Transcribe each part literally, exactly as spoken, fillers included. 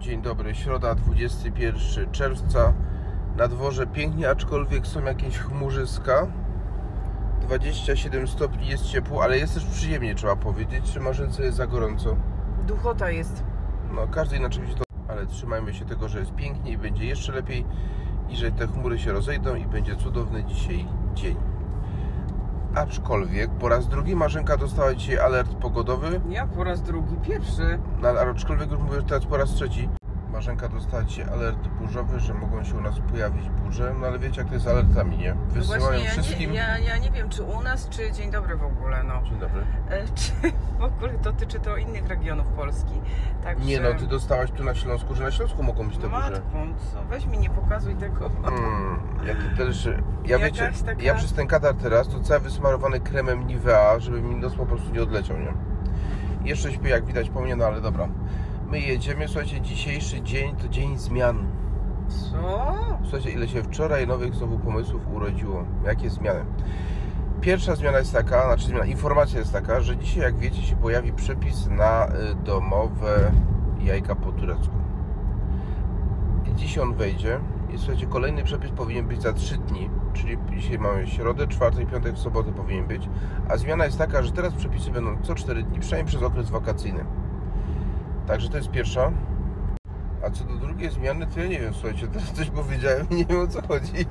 Dzień dobry, środa dwudziestego pierwszego czerwca. Na dworze pięknie, aczkolwiek są jakieś chmurzyska. dwadzieścia siedem stopni, jest ciepło, ale jest też przyjemnie, trzeba powiedzieć. Czy Marzence jest za gorąco? Duchota jest. No, każdy inaczej widzi to, ale trzymajmy się tego, że jest pięknie i będzie jeszcze lepiej i że te chmury się rozejdą i będzie cudowny dzisiaj dzień. Aczkolwiek po raz drugi Marzenka dostała dzisiaj alert pogodowy. Ja po raz drugi, pierwszy. No, ale aczkolwiek już mówię, że teraz po raz trzeci. Marzenka dostała dzisiaj alert burzowy, że mogą się u nas pojawić burze. No ale wiecie, jak to jest z alertami, nie? Wysyłają no właśnie, ja wszystkim. Nie, ja, ja nie wiem, czy u nas, czy dzień dobry w ogóle, no. Dzień dobry. E, czy w ogóle dotyczy to innych regionów Polski. Także... Nie no, ty dostałaś tu na Śląsku, że na Śląsku mogą być te burze. Matką, co? Weź mi nie pokazuj tego. Hmm, ja ty też. Ja Jakaś wiecie, taka... ja przez ten katar teraz to cały wysmarowany kremem Nivea, żeby mi nos po prostu nie odleciał, nie? Jeszcze śpię, jak widać po mnie, no ale dobra. My jedziemy, słuchajcie, dzisiejszy dzień to dzień zmian. Co? Słuchajcie, ile się wczoraj nowych znowu pomysłów urodziło. Jakie zmiany? Pierwsza zmiana jest taka, znaczy zmiana, informacja jest taka, że dzisiaj, jak wiecie, się pojawi przepis na domowe jajka po turecku. I dziś on wejdzie. I słuchajcie, kolejny przepis powinien być za trzy dni, czyli dzisiaj mamy środę, czwartek, piątek, w sobotę powinien być. A zmiana jest taka, że teraz przepisy będą co cztery dni, przynajmniej przez okres wakacyjny. Także to jest pierwsza. A co do drugiej zmiany, to ja nie wiem, słuchajcie, teraz coś powiedziałem i nie wiem, o co chodzi.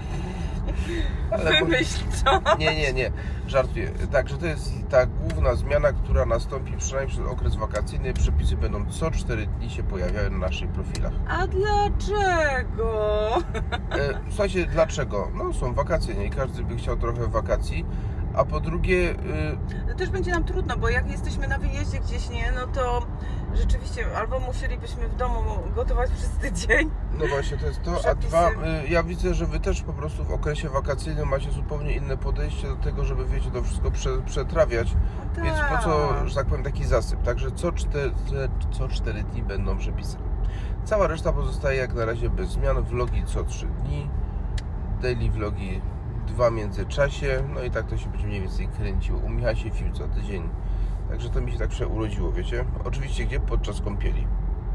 Ale Wymyśl co? Nie, nie, nie, żartuję. Także to jest ta główna zmiana, która nastąpi przynajmniej przez okres wakacyjny. Przepisy będą co cztery dni się pojawiały na naszych profilach. A dlaczego? E, słuchajcie, dlaczego? No są wakacje, nie? I każdy by chciał trochę wakacji. A po drugie... Y... No też będzie nam trudno, bo jak jesteśmy na wyjeździe gdzieś, nie, no to rzeczywiście albo musielibyśmy w domu gotować przez tydzień. No właśnie, to jest to, Przepisy. a dwa, y, ja widzę, że wy też po prostu w okresie wakacyjnym macie zupełnie inne podejście do tego, żeby, wiecie, to wszystko prze, przetrawiać, No więc tak. po co, że tak powiem, taki zasyp. Także co cztery, co cztery dni będą przepisy. Cała reszta pozostaje jak na razie bez zmian, vlogi co trzy dni, daily vlogi dwa w międzyczasie, no i tak to się będzie mniej więcej kręciło. U Michała się film co tydzień, także to mi się tak urodziło, wiecie? Oczywiście gdzie? Podczas kąpieli.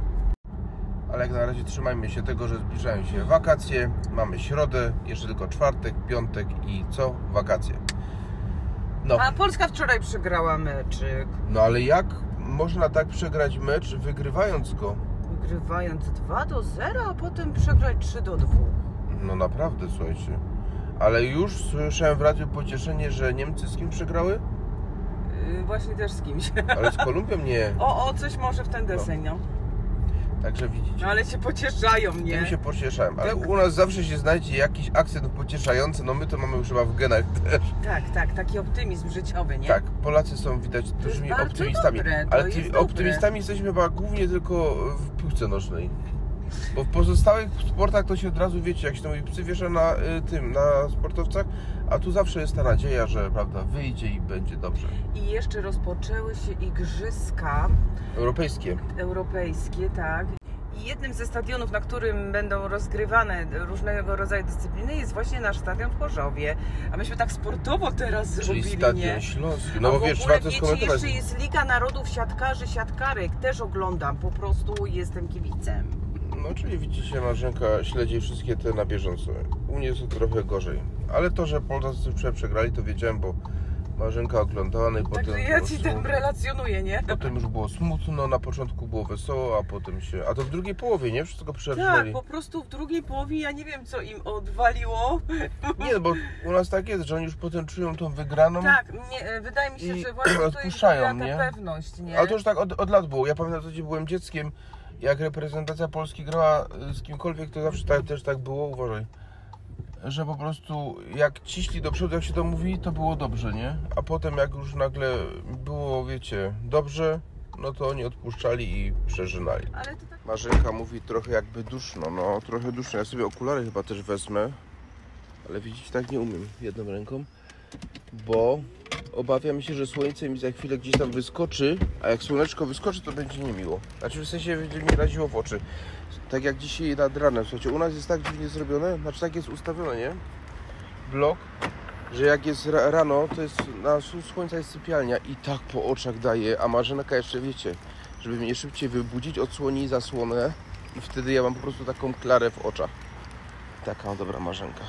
Ale jak na razie trzymajmy się tego, że zbliżają się wakacje. Mamy środę, jeszcze tylko czwartek, piątek i co? Wakacje. No. A Polska wczoraj przegrała meczyk. No ale jak można tak przegrać mecz, wygrywając go? Wygrywając dwa do zera, a potem przegrać trzy do dwóch. No naprawdę, słuchajcie. Ale już słyszałem w radiu pocieszenie, że Niemcy z kim przegrały? Yy, właśnie też z kimś. Ale z Kolumbią nie. O, o, coś może w ten deseń, no. Także widzicie. No ale się pocieszają, nie? Tym się pocieszałem, ale u nas zawsze się znajdzie jakiś akcent pocieszający, no my to mamy już chyba w genach też. Tak, tak, taki optymizm życiowy, nie? Tak, Polacy są widać dużymi optymistami, dobre, to ale jest tymi dobre. optymistami jesteśmy chyba głównie tylko w piłce nożnej. Bo w pozostałych sportach to się od razu, wiecie, jak się to mówi, psy wiesza na y, tym, na sportowcach, a tu zawsze jest ta nadzieja, że prawda, wyjdzie i będzie dobrze. I jeszcze rozpoczęły się igrzyska Europejskie. europejskie, tak. I jednym ze stadionów, na którym będą rozgrywane różnego rodzaju dyscypliny, jest właśnie nasz stadion w Chorzowie. A myśmy tak sportowo teraz Czyli zrobili, Stadion nie? Śląski. No A bo w wiesz, ogóle, trzeba to wiecie, skomentować. jeszcze jest Liga Narodów Siatkarzy, Siatkarek. Też oglądam, po prostu jestem kibicem. No, czyli widzicie, Marzenka śledzi wszystkie te na bieżąco. U mnie jest to trochę gorzej. Ale to, że Polacy przegrali, to wiedziałem, bo Marzenka oglądała, no i potem... Także ja ci tam relacjonuję, nie? Potem już było smutno, na początku było wesoło, a potem się... A to w drugiej połowie, nie? Wszystko przerwali. Tak, po prostu w drugiej połowie ja nie wiem, co im odwaliło. Nie, bo u nas tak jest, że oni już potem czują tą wygraną. Tak, nie, wydaje mi się, I że właśnie to odpuszczają, jest ta nie? pewność, nie? Ale to już tak od, od lat było. Ja pamiętam, że byłem dzieckiem, jak reprezentacja Polski grała z kimkolwiek, to zawsze tak, też tak było, uważaj, że po prostu jak ciśli do przodu, jak się to mówi, to było dobrze, nie? A potem jak już nagle było, wiecie, dobrze, no to oni odpuszczali i przeżynali. Ale to tak... Marzenka mówi trochę jakby duszno, no trochę duszno. Ja sobie okulary chyba też wezmę, ale widzicie, tak nie umiem jedną ręką, bo obawiam się, że słońce mi za chwilę gdzieś tam wyskoczy, a jak słoneczko wyskoczy, to będzie niemiło. Znaczy w sensie będzie mi raziło w oczy. Tak jak dzisiaj nad ranem, słuchajcie, u nas jest tak dziwnie zrobione, znaczy tak jest ustawione, nie? Blok, że jak jest ra rano, to jest na słońca jest sypialnia i tak po oczach daje, a Marzenka jeszcze, wiecie, żeby mnie szybciej wybudzić, odsłoni zasłonę I wtedy ja mam po prostu taką klarę w oczach. Taka dobra marzenka.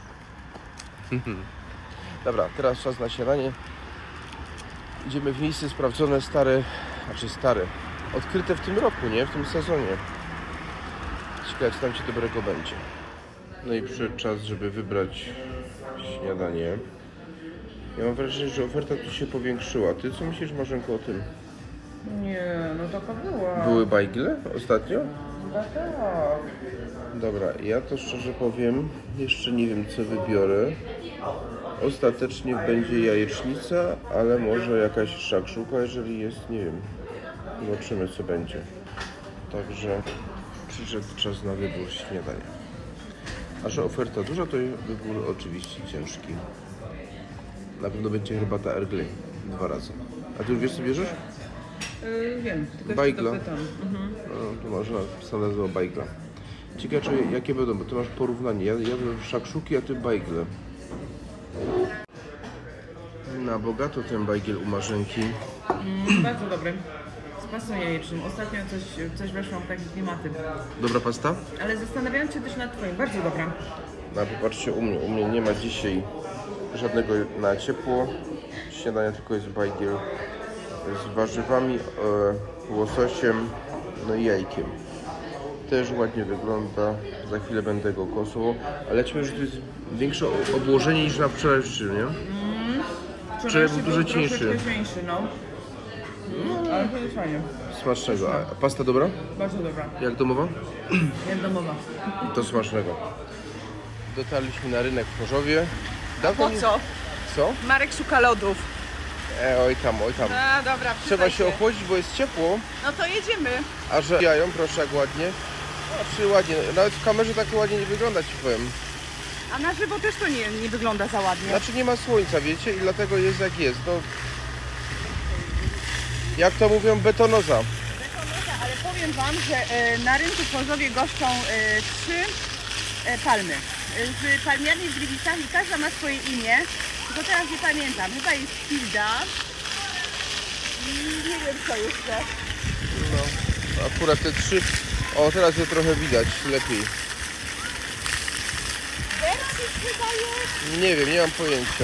Dobra, teraz czas na śniadanie. Idziemy w miejsce sprawdzone, stare, znaczy stare, odkryte w tym roku, nie? W tym sezonie. Ciekawe, co tam ci dobrego będzie. No i przyszedł czas, żeby wybrać śniadanie. Ja mam wrażenie, że oferta tu się powiększyła. Ty co myślisz, Marzenko, o tym? Nie, no taka była. Były bajgle ostatnio? No tak. Dobra, ja to szczerze powiem, jeszcze nie wiem, co wybiorę. Ostatecznie będzie jajecznica, ale może jakaś szakszuka, jeżeli jest, nie wiem. Zobaczymy, co będzie. Także przyszedł czas na wybór śniadania. A że oferta duża, to wybór oczywiście ciężki. Na pewno będzie herbata Earl Grey dwa razy. A ty już wiesz, co bierzesz? Yy, wiem, tylko Bajgla. jeszcze dopytam. Mhm. No, tu masz napisane do bajgla. Ciekawe, czy, jakie będą, bo ty masz porównanie. Ja jadłem szakszuki, a ty bajgle. Na bogato ten bajgiel u Marzenki. Mm, bardzo dobry. Z pasą jajecznym. Ostatnio coś, coś weszłam w takie klimaty. Dobra pasta? Ale zastanawiałam się też nad twoim. Bardzo dobra. No, popatrzcie u mnie. U mnie nie ma dzisiaj żadnego na ciepło śniadania, tylko jest bajgiel z warzywami, e, łososiem, no i jajkiem. Też ładnie wygląda. Za chwilę będę go kosło. Ale ja ci powiem, że to jest większe obłożenie niż na wczorajszym, nie? Mm. Wczoraj był dużo cieńszy. cieńszy, no. Mm, ale to jest fajnie. Smacznego. A pasta dobra? Bardzo dobra. Jak domowa? Jak domowa. To smacznego. Dotarliśmy na rynek w Chorzowie. Po co? Co? Marek szuka lodów. E, oj tam, oj tam. A, dobra, Trzeba się ochłodzić, bo jest ciepło. No to jedziemy. A że jają, proszę jak ładnie. Znaczy ładnie, nawet w kamerze tak ładnie nie wygląda, ci powiem. A na żywo też to nie, nie wygląda za ładnie. Znaczy nie ma słońca, wiecie, i dlatego jest jak jest. No, jak to mówią, betonoza. Betonoza, ale powiem wam, że e, na rynku w Chorzowie goszczą e, trzy e, palmy. E, z palmiarni z Gliwicami, każda ma swoje imię. Tylko teraz nie pamiętam. Chyba jest Hilda. I nie wiem co jeszcze. No, akurat te trzy. O, teraz je trochę widać lepiej. Bercik chyba jest. Nie wiem, nie mam pojęcia.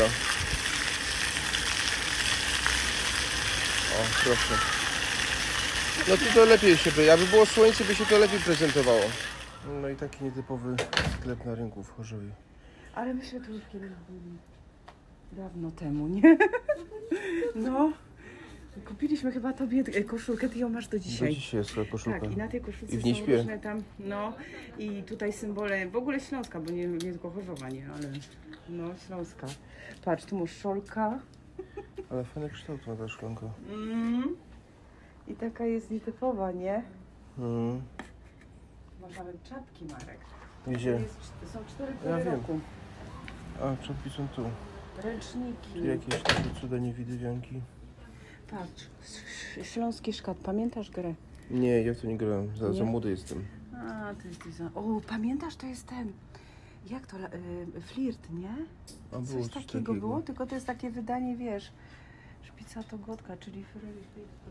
O, proszę. No to to lepiej się by, jakby było słońce, by się to lepiej prezentowało. No i taki nietypowy sklep na rynku w Chorzowie. Ale myślę, to już kiedyś byli. Dawno temu, nie? No. Kupiliśmy chyba tobie koszulkę, ty ją masz do dzisiaj. Do dzisiaj jest twoja koszulka. Tak, i na tej koszulce I w niej są śpię. różne tam, no i tutaj symbole, w ogóle Śląska, bo nie, nie tylko Chorzowa, nie, ale no Śląska. Patrz, tu masz szolka. Ale fajny kształt ma ta szklanka. Mm. I taka jest nietypowa, nie? Mm. Masz nawet czapki, Marek. Gdzie? To jest, są cztery Ja pory wiem. roku. A, czapki są tu. Ręczniki. Tu jakieś takie cuda niewidywianki. Patrz, sz- śląski szkat, pamiętasz grę? Nie, ja w to nie grałem. Za, za Nie? młody jestem. A, to jest za... O, pamiętasz, to jest ten... Jak to? Y, flirt, nie? A było Coś coś takiego, takiego. było, tylko to jest takie wydanie, wiesz, Szpica to Gotka, czyli Fryderyk.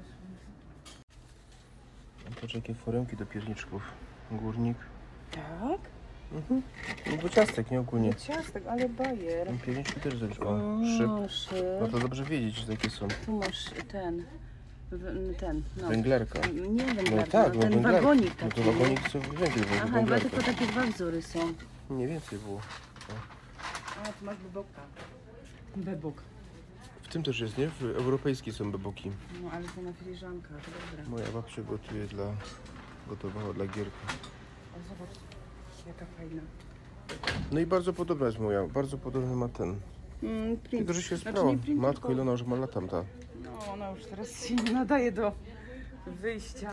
Patrz, jakie foremki do pierniczków. Górnik. Tak? Mhm. No bo ciastek, nie ogólnie. Ciastek, ale bajer. No, pierniczki też zrobisz. O, szyb. O, szyb. No to dobrze wiedzieć, że takie są. Tu masz ten, w- ten, no. Węglarka. Nie węglarka, No tak, no, no ten węglarka. wagonik No taki. to wagonik co węgiel, Aha, chyba węglarka. tylko takie dwa wzory są. Nie więcej było. A, tu masz beboka. Bebok. W tym też jest, nie? W europejskie są beboki. No, ale to na filiżankach, dobra. Moja babcia gotuje dla... gotowała dla Gierka. O, zobacz, jaka fajna. No i bardzo podobna jest moja, bardzo podobny ma ten. Mm, print. Tylko, że się Znaczy, sprała. nie print, Matko, tylko- ile ona już ma lat tamta. No, ona już teraz się nie nadaje do wyjścia.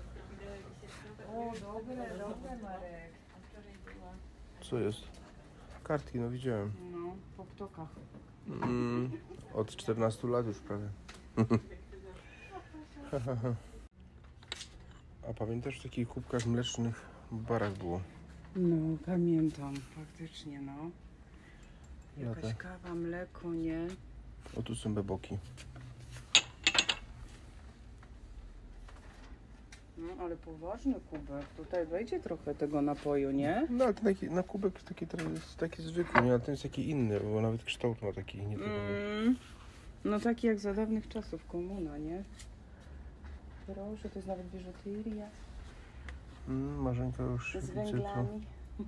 O, dobre, dobre, Marek. A wczoraj była, Co jest? Kartki, no widziałem. no, po ptokach. Mm, od czternastu lat już prawie. A pamiętasz w takich kubkach mlecznych w barach było? No, pamiętam, faktycznie, no. Ja Jakaś tak. kawa, mleko, nie? O, tu są beboki. No, ale poważny kubek. Tutaj wejdzie trochę tego napoju, nie? No ale ten taki, na kubek taki, jest taki zwykły, nie? A ten jest taki inny, bo nawet kształt ma taki nietypowy. Mm, no taki jak za dawnych czasów, komuna, nie? Proszę, to jest nawet biżuteria. Mm, Marzenka już Z widzę, węglami.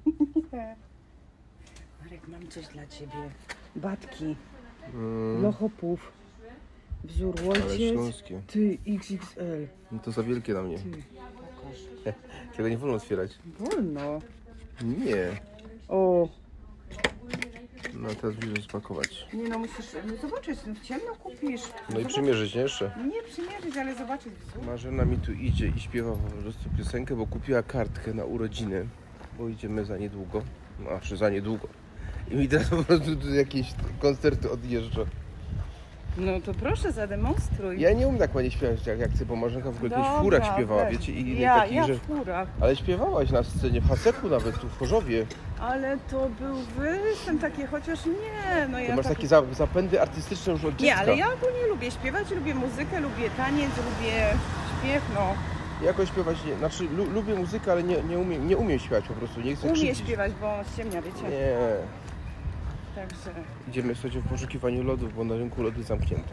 Marek, mam coś dla ciebie. Batki, Mm, lochopów, wzór ale ojciec. śląskie. Ty, X X L. No to za wielkie na mnie. Ty, pokaż. Tego nie wolno otwierać. Wolno. Nie. O, No teraz muszę spakować. nie no, musisz no, zobaczyć, no w ciemno kupisz. No i Zobacz- przymierzyć, nie jeszcze? Nie przymierzyć, ale zobaczyć wzór. Marzena mi tu idzie i śpiewa po prostu piosenkę, bo kupiła kartkę na urodziny, bo idziemy za niedługo, no czy za niedługo. I mi teraz po prostu tu jakieś koncerty odjeżdża. No to proszę, zademonstruj. Ja nie umiem tak ładnie śpiewać jak, jak ty, bo Marzenka w ogóle kiedyś w Dobra, furach śpiewała, weź. wiecie? I Ja, takich, ja że... w furach. Ale śpiewałaś na scenie, w Haseku nawet, tu w Chorzowie. Ale to był występ taki, chociaż nie, no Ty ja masz tak... takie za, zapędy artystyczne już od dziecka. Nie, ale ja ogólnie lubię śpiewać, lubię muzykę, lubię taniec, lubię śpiew, no. Jakoś śpiewać nie, znaczy lu, lubię muzykę, ale nie, nie, umiem, nie umiem śpiewać po prostu, nie chcę Umiem krzyczeć. śpiewać, bo ściemnia, wiecie. Nie. Także... Idziemy sobie w poszukiwaniu lodów, bo na rynku lody zamknięte.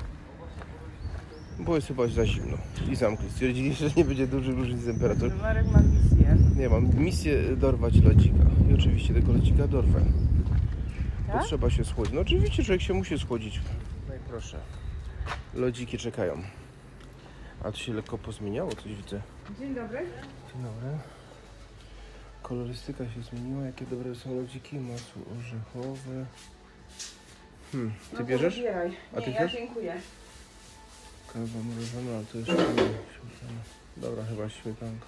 Bo jest chyba za zimno i zamkli. Stwierdzili, że nie będzie dużych różnic temperatur. Marek ma misję. Nie, mam misję dorwać lodzika. I oczywiście tego lodzika dorwę. Tak? To trzeba się schłodzić. No oczywiście człowiek się musi schłodzić. No i proszę. Lodziki czekają. A tu się lekko pozmieniało, coś widzę. Dzień dobry. Dzień dobry. Kolorystyka się zmieniła. Jakie dobre są lodziki. Masło orzechowe. Hmm, ty No, bierzesz? wybieraj. A ty Nie, ja chcesz? dziękuję. Kawa mrożona, ale to jeszcze nie. Śmietana. Dobra, chyba śmietanka.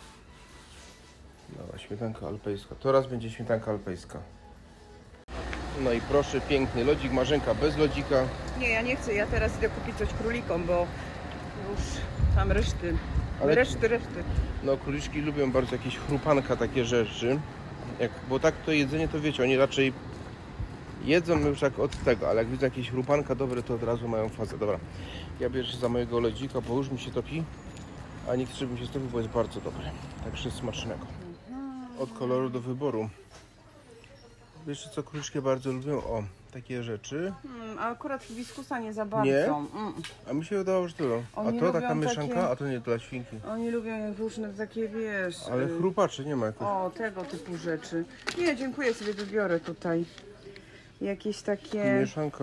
Dobra, śmietanka alpejska. Teraz będzie śmietanka alpejska. No i proszę, piękny lodzik. Marzenka bez lodzika. Nie, ja nie chcę, ja teraz idę kupić coś królikom, bo już tam reszty. Ale- Reszty, reszty. No, króliczki lubią bardzo jakieś chrupanka, takie rzeczy. Jak, bo tak to jedzenie, to wiecie, oni raczej jedzą już tak od tego, ale jak widzą jakieś chrupanka dobre, to od razu mają fazę. Dobra, ja bierzę się za mojego lodzika, bo już mi się topi, a nie chcę, żeby mi się stopił, bo jest bardzo dobry. Także smacznego. Od koloru do wyboru. Wiecie co króliczki bardzo lubią? O, takie rzeczy. Hmm, a akurat hibiskusa nie za bardzo. Nie? Mm. A mi się wydawało, że to. A Oni to taka lubią mieszanka, takie- a to nie dla świnki. Oni lubią różne takie, wiesz... Ale y, chrupaczy nie ma jakoś. O, tego typu rzeczy. Nie, dziękuję, sobie wybiorę tutaj. Jakieś takie... Mieszanka.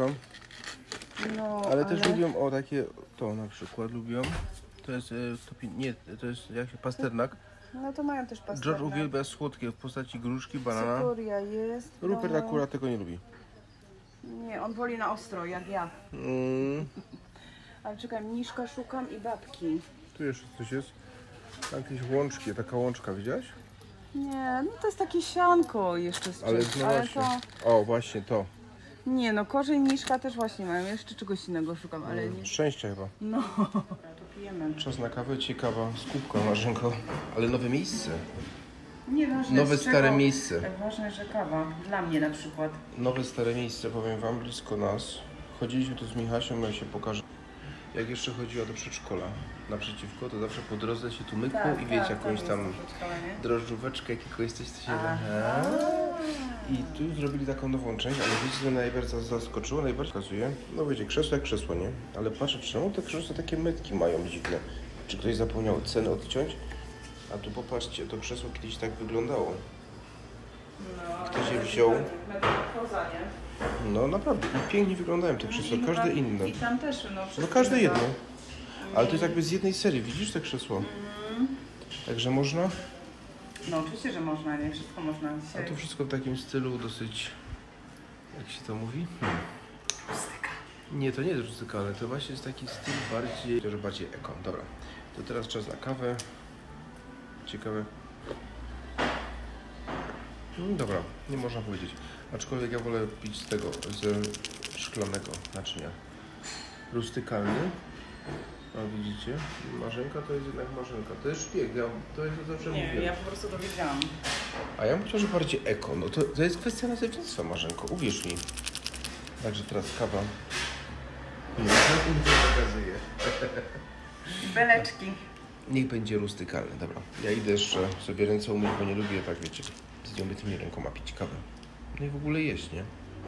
No, Ale też lubią, o takie, to na przykład lubią. To jest, e, to, pi- nie, to jest jak się, pasternak. No to mają też pasternak. George uwielbia słodkie w postaci gruszki, banana. Cykoria jest. Rupert no. akurat tego nie lubi. Nie, on woli na ostro, jak ja. Mm, Ale czekaj, mniszka szukam i babki. tu jeszcze coś jest. Tam jakieś łączki, taka łączka, widziałaś? Nie, no to jest takie sianko jeszcze z Ale czymś, no ale właśnie. to... O, właśnie to. Nie, no korzeń mniszka też właśnie mają. Jeszcze czegoś innego szukam, ale nie... Szczęścia chyba. No, to pijemy. Czas na kawę, ciekawa skupka, Marzenko. Ale nowe miejsce. Nieważne Nowe, z stare czego. miejsce. Tak ważne, że kawa. Dla mnie na przykład. Nowe, stare miejsce, powiem wam, blisko nas. Chodziliśmy tu z Michasią, ja się pokażę. Jak jeszcze chodziła do przedszkola naprzeciwko, to zawsze po drodze się tu mykło i wiecie, jakąś tam drożdżóweczkę, jakiegoś coś, co się da. I tu zrobili taką nową część, ale wiecie, co mnie najbardziej zaskoczyło, najbardziej pokazuje. No wiecie, krzesło jak krzesło, nie? Ale patrzę, czemu te krzesła takie metki mają dziwne. Czy ktoś zapomniał ceny odciąć? A tu popatrzcie, to krzesło kiedyś tak wyglądało. No, Ktoś je wziął. Poza, nie? No naprawdę, i pięknie wyglądają te krzesła, każde inne. I tam też, no. No wszystko każde chyba. jedno. Ale to jest jakby z jednej serii, widzisz te krzesło? Także można. No oczywiście, że można, nie? Wszystko można A dzisiaj. to wszystko w takim stylu dosyć, jak się to mówi? Hmm. Rustyka. Nie, to nie jest rustykalne, to właśnie jest taki styl bardziej, że bardziej eko. Dobra, to teraz czas na kawę. Ciekawe. No dobra, nie można powiedzieć. Aczkolwiek ja wolę pić z tego, ze szklanego naczynia. Rustykalny. A widzicie? Marzenka to jest jednak marzenka. To jest szpieg, ja to jest to zawsze Nie, mówiłem. ja po prostu to wiedziałam. A ja myślę, że bardziej eko. No to, to jest kwestia nazewnictwa, Marzenko, uwierz mi. Także teraz kawa. Nie, to pokazuje. Beleczki. Niech będzie rustykalny, dobra. Ja idę jeszcze sobie ręce umyć, bo nie lubię, tak wiecie, z nieumytymi rękoma pić kawę. No i w ogóle jeść, nie?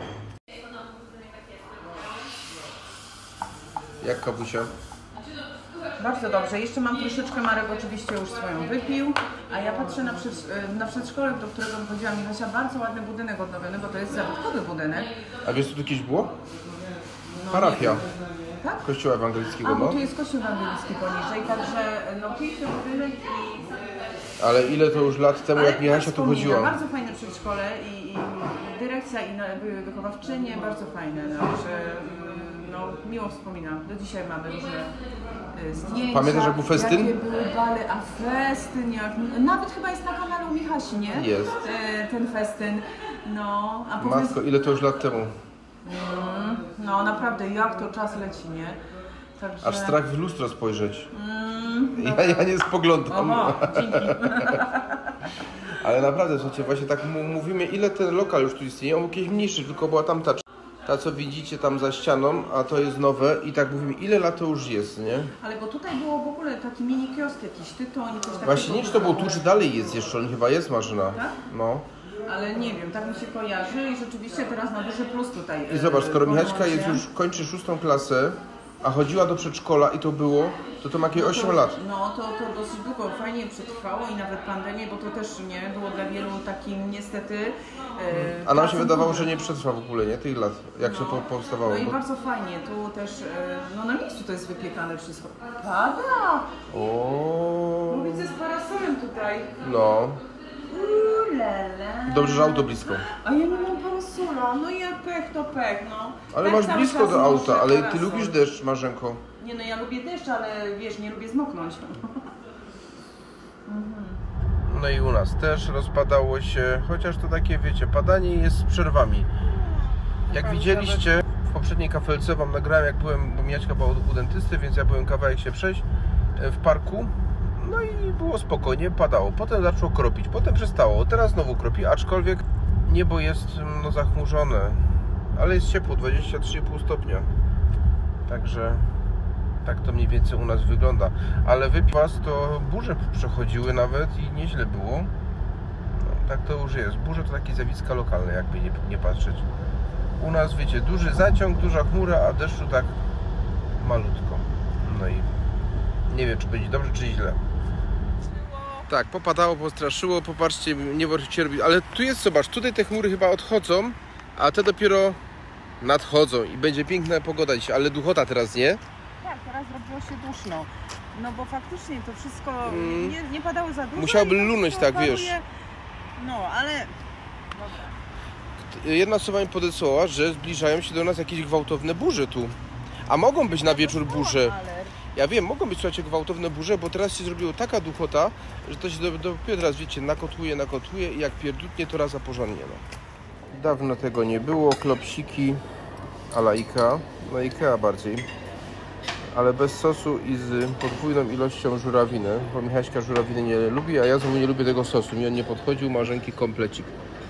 Jak kawusia? Bardzo dobrze. Jeszcze mam troszeczkę, Marek oczywiście już swoją wypił, a ja patrzę na, przed, na przedszkole, do którego wychodziła Michasia. Bardzo ładny budynek odnowiony, bo to jest zabytkowy budynek. A wiesz, co tu kiedyś było? No, Parafia. Tak? Kościoła ewangelickiego, A, bo no. tu jest kościół ewangelicki poniżej, także no piękny budynek i... Ale ile to już lat temu, Ale jak Michasia tu chodziła? Bardzo fajne przedszkole i, i dyrekcja i wychowawczynie, bardzo fajne, także no, miło wspominam. Do dzisiaj mamy różne y, zdjęcia. Pamiętasz, jak był festyn? Jakie były bale, a festyn jak... Nawet chyba jest na kanale u Michasi, nie? Jest. E, ten festyn. No, a powiedz... Matko, ile to już lat temu? Mm, no naprawdę, jak to czas leci, nie? Także... Aż strach w lustro spojrzeć. Mm, ja, ja nie spoglądam. Oho, dzięki. Ale naprawdę, słuchajcie, właśnie tak mówimy, ile ten lokal już tu istnieje. On był kiedyś mniejszy, tylko była tam ta, ta co widzicie tam za ścianą, a to jest nowe. I tak mówimy, ile lat to już jest, nie? Ale bo tutaj było w ogóle taki mini kiosk jakiś, tytoń, coś takiego. Właśnie nie, czy to było tu, czy dalej jest jeszcze, on chyba jest, Marzyna. Tak? No. Ale nie wiem, tak mi się kojarzy i rzeczywiście teraz ma duży plus tutaj. I zobacz, skoro e, Michaśka jest już, kończy szóstą klasę, a chodziła do przedszkola i to było, to to ma jakieś osiem lat. No to, to dosyć długo, fajnie przetrwało i nawet pandemię, bo to też nie było dla wielu takim niestety... E, A nam się wydawało, że nie przetrwa w ogóle, nie? Tych lat, jak no, się po, powstawało. No i bo... bardzo fajnie, tu też, e, no na miejscu to jest wypiekane wszystko. Pada! O. Bo widzę z parasolem tutaj. No. Ulala. Dobrze, że auto blisko. A ja nie mam parasola, no i jak pech to pech, no. Ale Tak masz cały blisko czas do auta, noszę ale ty parasol. lubisz deszcz, Marzenko. Nie no, ja lubię deszcz, ale wiesz, nie lubię zmoknąć. No i u nas też rozpadało się, chociaż to takie, wiecie, padanie jest z przerwami. Jak widzieliście, w poprzedniej kafelce wam nagrałem, jak byłem, bo Miaćka była u dentysty, więc ja byłem kawałek się przejść w parku. No i było spokojnie, padało. Potem zaczęło kropić, potem przestało. Teraz znowu kropi, aczkolwiek niebo jest no, zachmurzone. Ale jest ciepło, dwadzieścia trzy i pół stopnia. Także tak to mniej więcej u nas wygląda. Ale wypas to burze przechodziły nawet i nieźle było. No, tak to już jest. Burze to takie zjawiska lokalne, jakby nie, nie patrzeć. U nas, wiecie, duży zaciąg, duża chmura, a deszczu tak malutko. No i nie wiem, czy będzie dobrze, czy źle. Tak, popadało, postraszyło, popatrzcie, niebo się robi, ale tu jest, zobacz, tutaj te chmury chyba odchodzą, a te dopiero nadchodzą i będzie piękna pogoda dzisiaj, ale duchota teraz, nie? Tak, teraz zrobiło się duszno. No bo faktycznie to wszystko Mm. nie, nie padało za dużo. Musiałoby i to lunąć, wszystko tak, wiesz. paduje. No, ale... Dobra. Jedna osoba mi podesłała, że zbliżają się do nas jakieś gwałtowne burze tu. A mogą być na wieczór burze. Ja wiem, mogą być, słuchajcie, gwałtowne burze, bo teraz się zrobiło taka duchota, że to się dopiero teraz, wiecie, nakotuje, nakotuje i jak pierdutnie, to raz a porządnie, no. Dawno tego nie było, klopsiki a la Ikea, no Ikea bardziej, ale bez sosu i z podwójną ilością żurawiny, bo Michaśka żurawiny nie lubi, a ja znowu nie lubię tego sosu, mi on nie podchodził, Marzenki komplecik.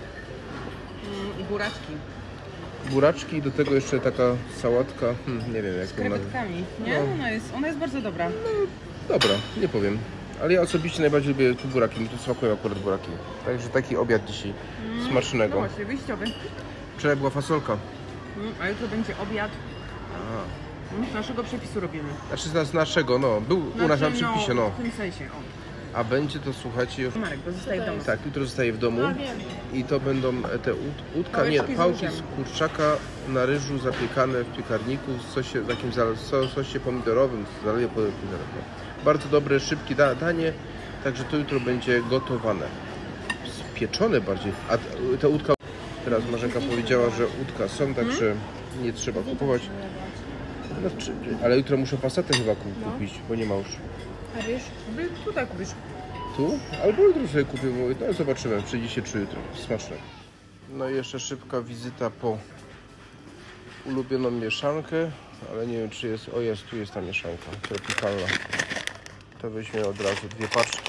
I buraczki. Buraczki i do tego jeszcze taka sałatka, hmm, nie wiem jak Z to nazwać. krewetkami, nie? No. Ona jest, ona jest bardzo dobra. Dobra, nie powiem. Ale ja osobiście najbardziej lubię tu buraki, mi tu smakują akurat buraki. Także taki obiad dzisiaj, Mm, smacznego. No właśnie, wyjściowy. Wczoraj była fasolka. Mm, a jutro będzie obiad. Aha. Mm, z naszego przepisu robimy. Znaczy z naszego, no, był u nas na przepisie, no. W tym sensie, o. A będzie to, słuchajcie, Marek, bo zostaje w domu. tak, jutro zostaje w domu. A, wiem. I to będą te ud, udka, nie, Pałeczki z pałki ryżem. z kurczaka na ryżu zapiekane w piekarniku w sosie, takim za- so- sosie pomidorowym, zalewie pomidorowym. Bardzo dobre, szybkie da- danie, także to jutro będzie gotowane. Pieczone bardziej. A t- te udka, teraz Marzenka powiedziała, że udka są, także nie trzeba kupować. No, czy, ale jutro muszę pasatę chyba ku- kupić, bo nie ma już. A wiesz, wy tutaj kupisz. Tu? Albo jutro sobie kupię, bo no, zobaczymy, przyjdzie się czy jutro. Smaczne. No i jeszcze szybka wizyta po ulubioną mieszankę, ale nie wiem czy jest, o jest, tu jest ta mieszanka tropikalna. To weźmie od razu dwie paczki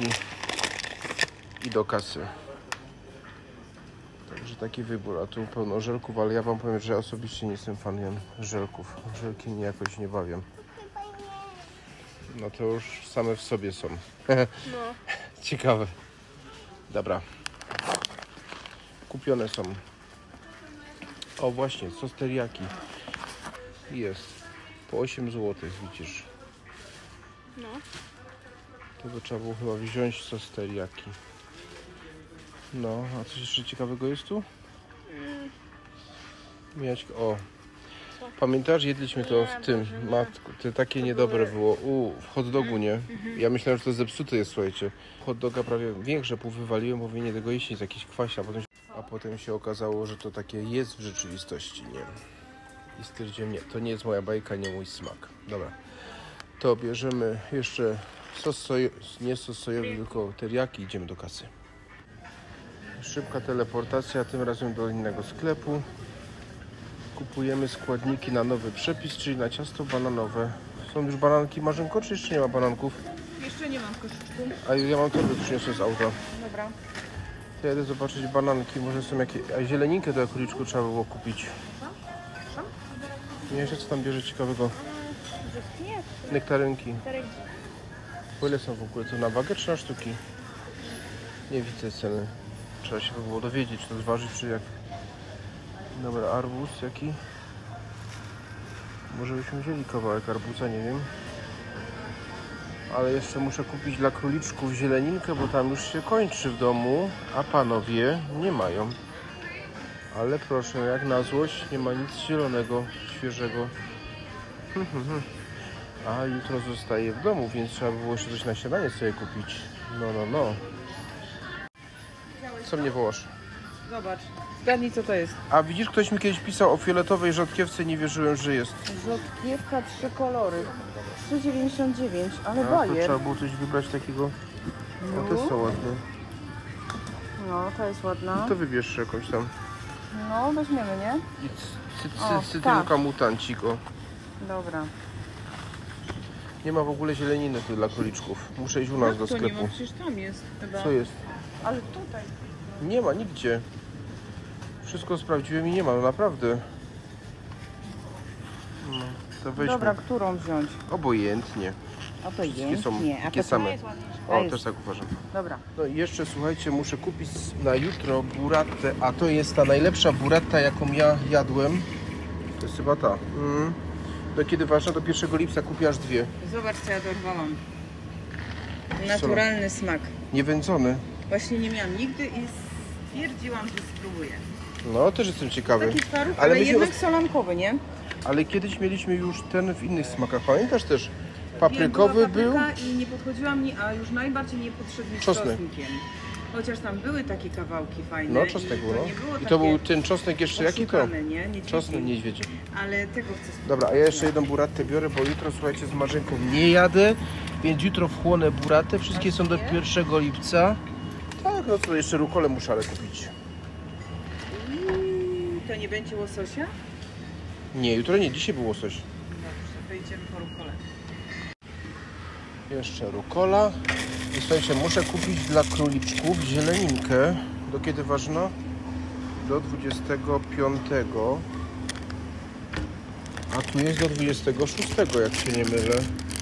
i do kasy. Także taki wybór, a tu pełno żelków, ale ja wam powiem, że ja osobiście nie jestem fanem żelków. Żelki mnie jakoś nie bawią. No to już same w sobie są. No. Ciekawe. Dobra. Kupione są. O właśnie, sos teriyaki. Jest. Po osiem złotych, widzisz. No. To by trzeba było chyba wziąć sos teriyaki. No, a coś jeszcze ciekawego jest tu? Mm. Miałeś... O. Co? Pamiętasz? Jedliśmy to Nie, w tym. Boże, nie. Matku, to takie To niedobre były- było. U, w hot dogu, nie? Mhm. Ja myślałem, że to zepsute jest, słuchajcie. Hot doga prawie większe pół wywaliłem, bo nie tego jeść, jest jakiś kwaśny, a potem, a potem się okazało, że to takie jest w rzeczywistości, nie? I stwierdziłem, nie, to nie jest moja bajka, nie mój smak. Dobra. To bierzemy jeszcze sos sojowy, nie sos sojowy, tylko teriyaki, idziemy do kasy. Szybka teleportacja, tym razem do innego sklepu. Kupujemy składniki na nowy przepis, czyli na ciasto bananowe. Są już bananki, Marzenko, czy jeszcze nie ma bananków? Jeszcze nie mam w koszyczku. A ja mam torbę, przyniosłem z auta. Dobra. To jadę zobaczyć bananki, może są jakieś... A zieleninkę do kuliczku trzeba było kupić. Nie wiem, co tam bierze ciekawego. Nie, Nektarynki. czterech. Po ile są w ogóle? To na wagę czy na sztuki? Nie widzę ceny. Trzeba się by było dowiedzieć, czy to zważyć, czy jak. Dobra, arbuz jaki? Może byśmy wzięli kawałek arbuza, nie wiem. Ale jeszcze muszę kupić dla króliczków zieleninkę, bo tam już się kończy w domu, a panowie nie mają. Ale proszę, jak na złość, nie ma nic zielonego, świeżego. A jutro zostaję w domu, więc trzeba by było jeszcze coś na śniadanie sobie kupić. No, no, no. Co mnie wołasz? Zobacz. Zgadnij, co to jest. A widzisz, ktoś mi kiedyś pisał o fioletowej rzodkiewce, nie wierzyłem, że jest. Rzodkiewka, trzy kolory. trzy dziewięćdziesiąt dziewięć, ale A, to bajer. trzeba było coś wybrać takiego. O, te są ładne. No, ta jest ładna. To wybierz jakąś tam. No, weźmiemy, nie? I cy, cy, O, cy, cytrynka mutancik, o. Dobra. Nie ma w ogóle zieleniny tu dla króliczków. Muszę iść u nas do to nie ma, sklepu. przecież tam jest chyba. Co jest? Ale tutaj. Nie ma nigdzie. Wszystko sprawdziłem i nie ma, no naprawdę. No, to weźmy. Dobra, którą wziąć? Obojętnie. A to Wszystkie jest? są Nie, a takie to same. jest ładniejsza. O, jest. też tak uważam. Dobra. No i jeszcze słuchajcie, muszę kupić na jutro burattę, a to jest ta najlepsza buratta, jaką ja jadłem. To jest chyba ta. Mm. Do kiedy ważna? Do pierwszego lipca kupię aż dwie. Zobacz, co ja dorwałam. Naturalny smak. Niewędzony. Właśnie nie miałam nigdy i stwierdziłam, że spróbuję. No, też jestem ciekawy. Taki twaróg, Ale ale, myśmy jednak roz- solankowy, nie? Ale kiedyś mieliśmy już ten w innych smakach. Pamiętasz też? Wiem, Paprykowy była był. papryka i nie podchodziła mi, a już najbardziej niepotrzebny z Czosnek. czosnkiem. Chociaż tam były takie kawałki fajne. No, i czosnek to był, nie było no. I takie to był ten czosnek jeszcze jaki to? oszukane, nie? Niedźwiedzi. Czosnek niedźwiedzi. Ale tego chcę spróbować. Dobra, a ja jeszcze jedną burattę biorę, bo jutro, słuchajcie, z Marzenką nie jadę, więc jutro wchłonę burattę. Wszystkie są do pierwszego lipca. Tak, no to jeszcze rukole muszę ale kupić. Mm, To nie będzie łososia? Nie, jutro nie, dzisiaj było coś. Dobrze, to idziemy po rukolę. Jeszcze rukola. I słuchajcie, muszę kupić dla króliczków zieleninkę. Do kiedy ważna? Do dwudziestego piątego. A tu jest do dwudziestego szóstego, jak się nie mylę.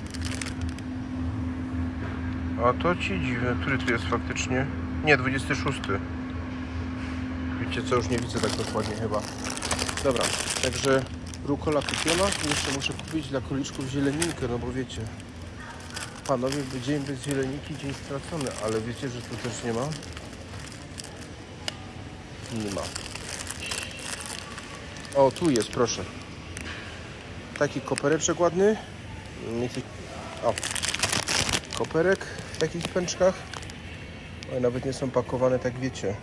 A to ci dziwne. Który tu jest faktycznie? Nie, dwudziesty szósty. Wiecie co, już nie widzę tak dokładnie chyba. Dobra, także rukola kupiona. Jeszcze muszę kupić dla króliczków zieleninkę, no bo wiecie, panowie, dzień bez zieleniki, dzień stracony, ale wiecie, że tu też nie ma? Nie ma. O, tu jest, proszę. Taki kopereczek ładny. O, koperek w takich pęczkach. One nawet nie są pakowane, tak wiecie.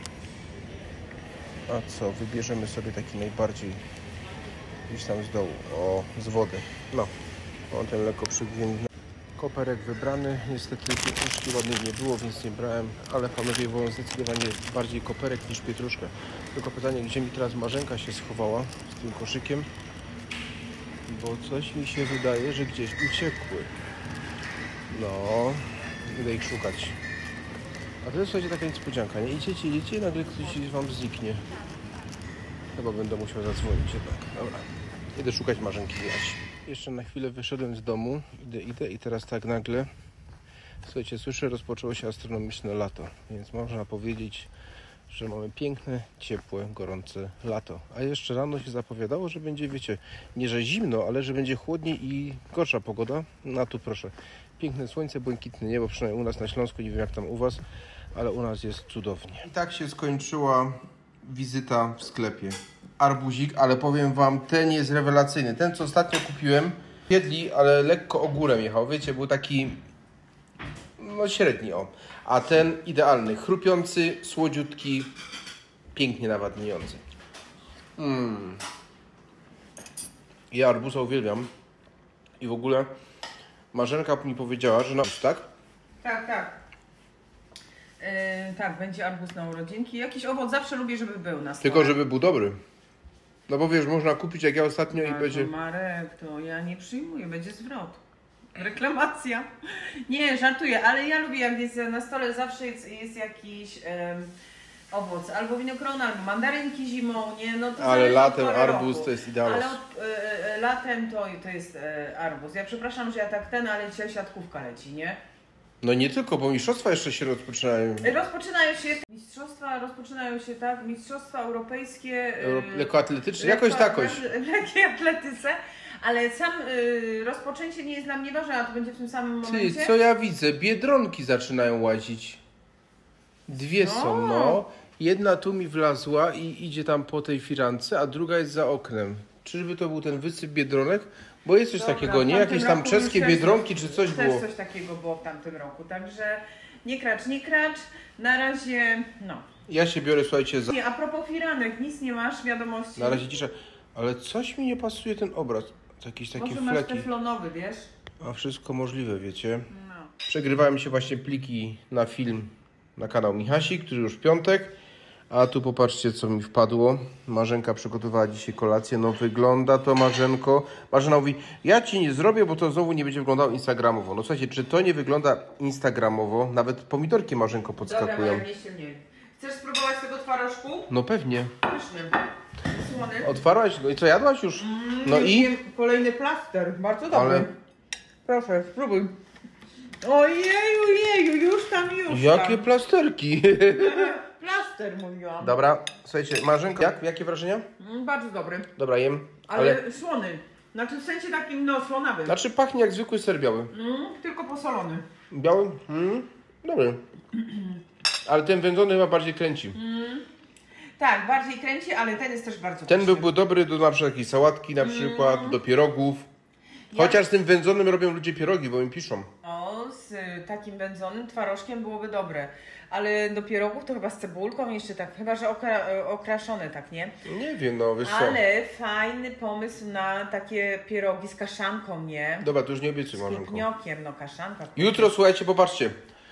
A co, wybierzemy sobie taki najbardziej gdzieś tam z dołu. O, z wody. No, on ten lekko przygwiędny. Koperek wybrany. Niestety pietruszki ładnej nie było, więc nie brałem. Ale panowie wolą zdecydowanie bardziej koperek niż pietruszkę. Tylko pytanie, gdzie mi teraz Marzenka się schowała z tym koszykiem. Bo coś mi się wydaje, że gdzieś uciekły. No, idę ich szukać. A to jest, słuchajcie, taka niespodzianka, nie? Idziecie, idziecie i nagle ktoś wam zniknie. Chyba będę musiał zadzwonić jednak. Dobra. Idę szukać Marzenki Jaś. Jeszcze na chwilę wyszedłem z domu, idę, idę i teraz tak nagle, słuchajcie, słyszę, rozpoczęło się astronomiczne lato, więc można powiedzieć, że mamy piękne, ciepłe, gorące lato. A jeszcze rano się zapowiadało, że będzie, wiecie, nie że zimno, ale że będzie chłodniej i gorsza pogoda. No tu proszę, piękne słońce, błękitne niebo, przynajmniej u nas na Śląsku, nie wiem jak tam u Was, ale u nas jest cudownie. I tak się skończyła wizyta w sklepie. Arbuzik, ale powiem Wam, ten jest rewelacyjny. Ten, co ostatnio kupiłem, jedli, ale lekko ogórem jechał. Wiecie, był taki, no średni, o. A ten idealny, chrupiący, słodziutki, pięknie nawadniający. Mm. Ja arbuza uwielbiam. I w ogóle Marzenka mi powiedziała, że na... tak? Tak, tak. Yy, tak, będzie arbuz na urodzinki. Jakiś owoc zawsze lubię, żeby był na stole. Tylko żeby był dobry. No bo wiesz, można kupić jak ja ostatnio i będzie... Marek, to ja nie przyjmuję, będzie zwrot. Reklamacja. Nie, żartuję, ale ja lubię, jak jest na stole zawsze jest, jest jakiś um, owoc. Albo winogrona, albo mandarynki zimą, nie? No to ale latem od arbuz roku. To jest idealne. Ale od, e, latem to, to jest e, arbuz. Ja przepraszam, że ja tak ten, ale dzisiaj siatkówka leci, nie? No nie tylko, bo mistrzostwa jeszcze się rozpoczynają. Rozpoczynają się mistrzostwa, rozpoczynają się tak, mistrzostwa europejskie. Euro, lekkoatletyczne, lekko, jakoś takoś. W lekkiej atletyce, ale sam y, rozpoczęcie nie jest dla mnie ważne, a to będzie w tym samym momencie. Ty, co ja widzę? Biedronki zaczynają łazić. Dwie no. są, no. Jedna tu mi wlazła i idzie tam po tej firance, a druga jest za oknem. Czyżby to był ten wysyp Biedronek? Bo jest coś Dobra, takiego, nie? Jakieś tam czeskie Biedronki czy coś też było. Też coś takiego było w tamtym roku, także nie kracz, nie kracz. Na razie, no. Ja się biorę, słuchajcie, za... Nie, a propos firanek, nic nie masz, wiadomości? Na razie cisza. Ale coś mi nie pasuje ten obraz. Jakieś takie Może fleki. masz teflonowy, wiesz? A wszystko możliwe, wiecie. No. Przegrywałem się właśnie pliki na film na kanał Michasi, który już w piątek. A tu popatrzcie, co mi wpadło. Marzenka przygotowała dzisiaj kolację. No wygląda to, Marzenko. Marzena mówi, ja Ci nie zrobię, bo to znowu nie będzie wyglądało instagramowo. No słuchajcie, czy to nie wygląda instagramowo? Nawet pomidorki, Marzenko, podskakują. Dobra, nie nie. Chcesz spróbować tego twarożku? No pewnie. Pyszny. Słony. Otwarłaś? No i co, jadłaś już? No Mm, i? Kolejny plaster, bardzo dobry. Ale... Proszę, spróbuj. Ojeju, jeju, już tam, już Jakie tam. plasterki? Plaster mówiłam. Dobra, słuchajcie, Marzenka, jak? Jakie wrażenia? Mm, bardzo dobry. Dobra, jem. Ale, Ale... słony. Znaczy w sensie takim, no, słonawym. Znaczy pachnie jak zwykły ser biały. Mm, tylko posolony. Biały? Mm, dobry. Ale ten wędzony chyba bardziej kręci. Mm. Tak, bardziej kręci, ale ten jest też bardzo Ten pyszny. by był dobry do na przykład jakiejś sałatki, na przykład mm. do pierogów. Chociaż z tym wędzonym robią ludzie pierogi, bo mi piszą. O, z y, takim wędzonym twarożkiem byłoby dobre. Ale do pierogów to chyba z cebulką jeszcze tak, chyba że okra okraszone, tak, nie? Nie wiem, no wiesz co. Ale fajny pomysł na takie pierogi z kaszanką, nie? Dobra, to już nie obiecuj, Z Marzenko. krupniokiem, no kaszanka. Jutro, słuchajcie, popatrzcie.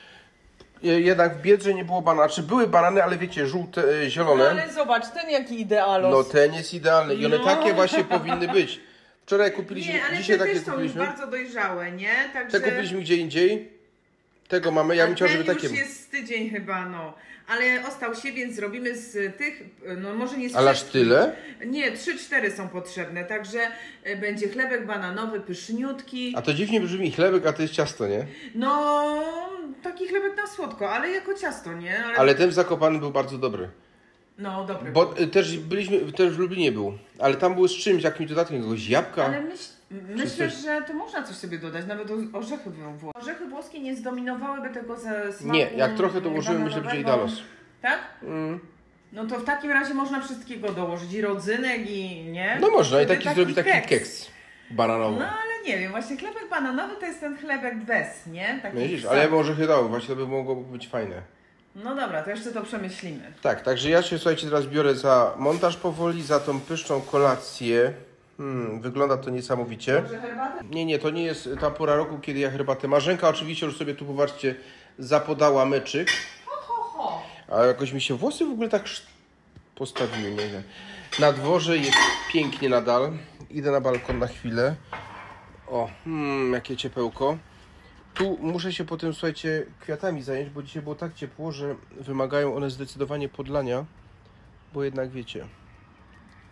Jednak w Biedrze nie było banana. Czy były banany, ale wiecie, żółte, e, zielone. No ale zobacz, ten jaki idealos. No ten jest idealny i one No. takie właśnie powinny być. Wczoraj kupiliśmy, Nie, ale dzisiaj te takie też są już kupiliśmy. bardzo dojrzałe, nie? Także... Te kupiliśmy gdzie indziej. Tego mamy, ja bym chciał, żeby ten takie... już jest tydzień chyba, no. Ale ostał się, więc zrobimy z tych, no może nie z Ale aż wszystkich. tyle? Nie, trzy, cztery są potrzebne, także e, będzie chlebek bananowy, pyszniutki. A to dziwnie brzmi chlebek, a to jest ciasto, nie? No, taki chlebek na słodko, ale jako ciasto, nie? Ale, Ale ten w Zakopanem był bardzo dobry. No, dobry. Bo y, też byliśmy, też w Lublinie był. Ale tam były z czymś, jakimś dodatkiem, jakiegoś jabłka. Ale myśl, myślę, coś- że to można coś sobie dodać, nawet o- orzechy włoskie. Orzechy włoskie nie zdominowałyby tego ze smaku. Nie, jak trochę to ułożyłem, myślę, że będzie bananowego. idalos. Tak? Mm. No to w takim razie można wszystkiego dołożyć, i rodzynek, i nie? No można i Wtedy taki zrobić taki keks bananowy. No ale nie wiem, właśnie chlebek bananowy to jest ten chlebek bez, nie? Taki No widzisz, sam. ale ja bym orzechy dał, właśnie to by mogło być fajne. No dobra, to jeszcze to przemyślimy. Tak, także ja się, słuchajcie, teraz biorę za montaż powoli, za tą pyszną kolację. Hmm, wygląda to niesamowicie. Może herbatę? Nie, nie, to nie jest ta pora roku, kiedy ja herbatę. Marzenka oczywiście już sobie tu, popatrzcie, zapodała meczyk. Ho, ho, ho. A jakoś mi się włosy w ogóle tak sz- postawiły, nie wiem. Na dworze jest pięknie nadal. Idę na balkon na chwilę. O, hmm, jakie ciepełko. Tu muszę się potem, słuchajcie, kwiatami zająć, bo dzisiaj było tak ciepło, że wymagają one zdecydowanie podlania. Bo jednak wiecie,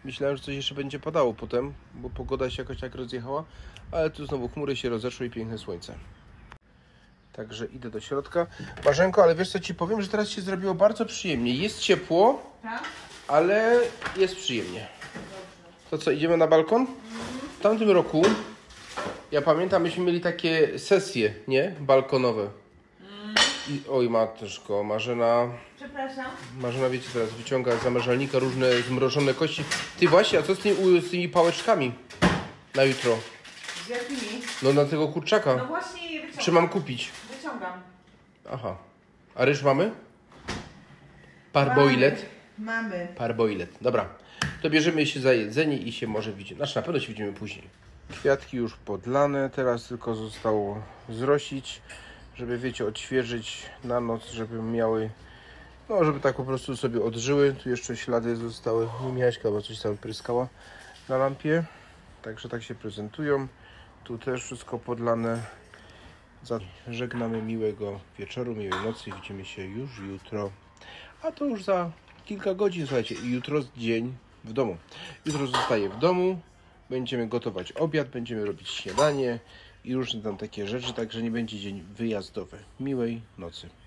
Myślałem, że coś jeszcze będzie padało potem, bo pogoda się jakoś tak rozjechała, ale tu znowu chmury się rozeszły i piękne słońce. Także idę do środka. Marzenko, ale wiesz co ci powiem, że teraz się zrobiło bardzo przyjemnie. Jest ciepło, Tak? ale jest przyjemnie. To co, idziemy na balkon? W tamtym roku, ja pamiętam, myśmy mieli takie sesje, nie? Balkonowe. I, oj mateczko, Marzena... Przepraszam. Marzena, wiecie, teraz wyciąga z zamrażalnika różne zmrożone kości. Ty właśnie, a co z tymi, z tymi pałeczkami na jutro? Z jakimi? No na tego kurczaka. No właśnie je wyciągam. Czy mam kupić? Wyciągam. Aha. A ryż mamy? Parboilet? Mamy. Parboilet. Dobra. To bierzemy się za jedzenie i się może widzimy. Znaczy na pewno się widzimy później. Kwiatki już podlane. Teraz tylko zostało zrosić, żeby wiecie, odświeżyć na noc, żeby miały, no żeby tak po prostu sobie odżyły. Tu jeszcze ślady zostały. Michaśka, bo coś tam pryskała na lampie. Także tak się prezentują. Tu też wszystko podlane. Żegnamy miłego wieczoru, miłej nocy. Widzimy się już jutro. A to już za kilka godzin, słuchajcie. Jutro dzień w domu. Jutro zostaję w domu. Będziemy gotować obiad, będziemy robić śniadanie i różne tam takie rzeczy. Także nie będzie dzień wyjazdowy. Miłej nocy.